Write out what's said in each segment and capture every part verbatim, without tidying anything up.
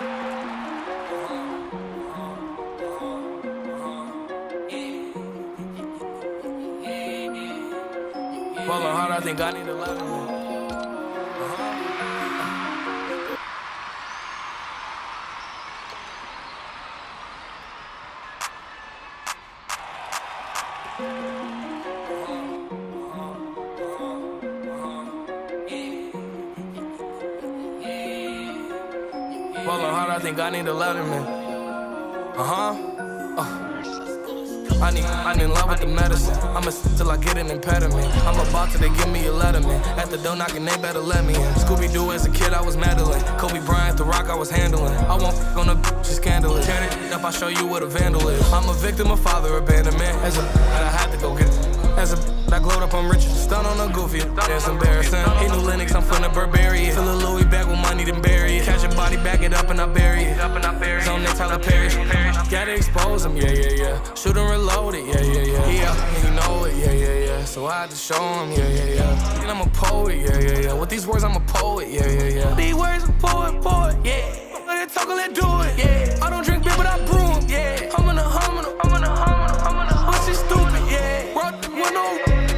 Falling hard, I think I need a lot of me. Falling hard, I think I need a letterman. Uh-huh. Uh. I need, I'm in love with the medicine. I'ma sit till I get an impediment. I'm about to, they give me a letterman. At the door knocking, they better let me in. Scooby-Doo as a kid, I was meddling. Kobe Bryant, the rock I was handling. I won't f*** on a bitch, she's scandalous. Tear it up, I'll show you what a vandal is. I'm a victim of father abandonment. As a that I had to go get it. As a I glowed up, I'm rich. Stun on a goofy, that's embarrassing. He knew Linux, I'm from the Barbarian. Fill a Louis bag with money, then bury it. Catch a body, back it up, and I bury it. Up and I bury it. Zone next, Tyler Perry. Gotta expose him, yeah, yeah, yeah. Shoot and reload it, yeah, yeah, yeah. He out, and you know it, yeah, yeah, yeah. So I had to show him, yeah, yeah, yeah. And I'm a poet, yeah, yeah, yeah. With these words, I'm a poet, yeah, yeah, yeah. These words, a poet, poet, yeah. Let it talk, let do it, yeah. I don't drink beer, but I brew them, yeah. I'm in a, I'm in a, I'm in a, I'm in a, I'm in a. But she stupid, yeah. Rock one on.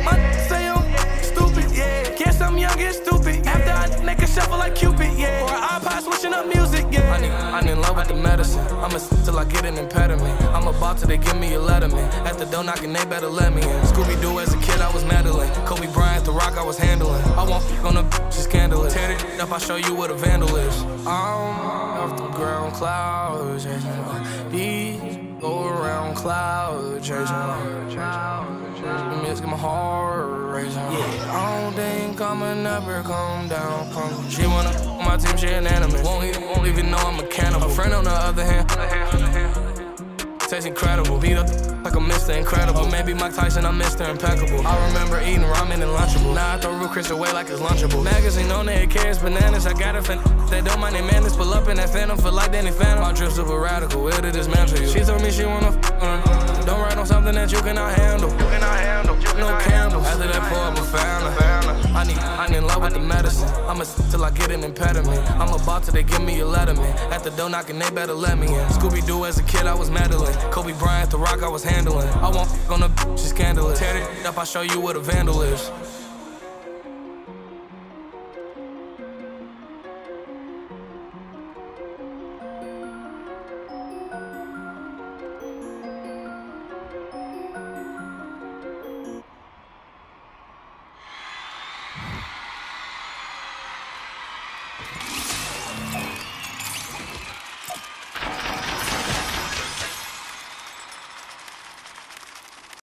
I'm young and stupid, yeah. After I make a shuffle like Cupid, yeah. Or an iPod switching up music, yeah. I need, I'm in love with the medicine. I'ma sit till I get an impediment. I'm about to, they give me a letterman. At the door knocking, they better let me in. Scooby-Doo as a kid, I was meddling. Kobe Bryant, the rock I was handling. I won't f*** on a bitch, she's scandalous. Tear it up, I'll show you what a vandal is. I'm off the ground, clouds chasing my beats. Go around clouds chasing my It's get my heart racing. Yeah, I don't think I'ma never come down. Come. She wanna on my team, she an enemy. Won't even, won't even know I'm a cannibal. A friend on the other hand, tastes incredible. Beat up like I'm Mister Incredible. Maybe Mike Tyson, I'm Mister Impeccable. I remember eating ramen and Lunchable. Now I throw Root Chris away like it's Lunchable. Magazine on there, it carries bananas. I got a fan. They don't mind their madness. Pull up in that phantom, feel like Danny Phantom. My trip super radical, will to dismantle you. She told me she wanna f uh, don't write on something that you cannot handle. You cannot handle. No candles. After that pour up a fountain. I need, I'm in love with the medicine. I'ma sit till I get an impediment. I'm about to, they give me a letterman. At the door knocking, they better let me in. Scooby-Doo as a kid, I was meddling. Kobe Bryant, the rock I was handling. I won't f*** on a bitch, she's scandalous. Tear it up, I'll show you what a vandal is. You